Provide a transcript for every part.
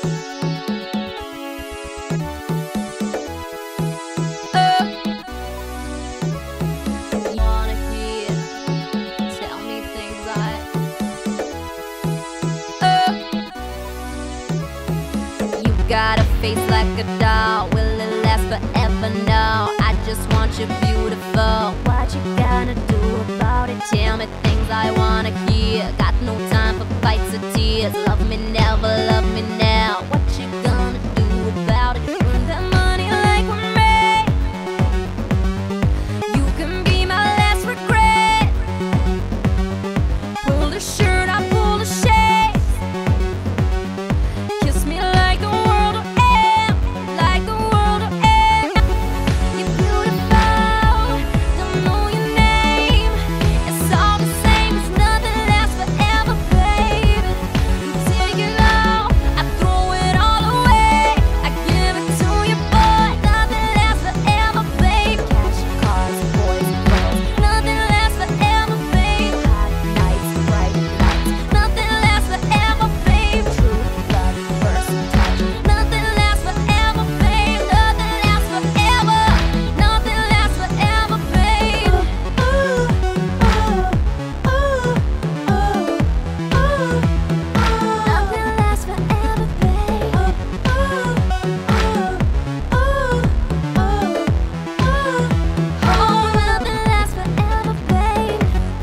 Got a face like a doll, will it last forever? No, I just want you beautiful. What you gonna do about it? Tell me things I wanna hear. Got no time for fights or tears. Love me never, love me now. What you gonna do about it? Spend that money like we're made. You can be my last regret. Pull the shirt, I pull the shades. Kiss me like the world will end, like the world will end. You're beautiful, don't know your name. It's all the same, it's nothing lasts forever, baby. You take it all, I throw it all away. I give it to you, boy. Nothing lasts forever, babe. Cash, cars, boys, girls. Nothing lasts forever, babe. Hot nights, bright lights. Nothing lasts forever, babe. True love, first touch. Nothing lasts forever, babe. Nothing lasts forever. Nothing lasts forever, babe. Nothing lasts forever, babe. Oh, nothing lasts forever, babe.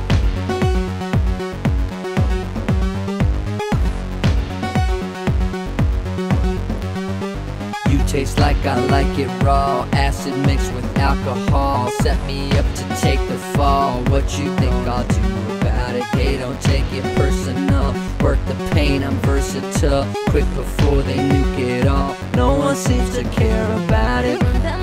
You taste like I like it raw, acid mixed with alcohol. Set me up to take the fall. What you think I'll do about it? Hey, don't take it personal. Work the pain, I'm versatile. Quick before they nuke it all. No one seems to care about it. That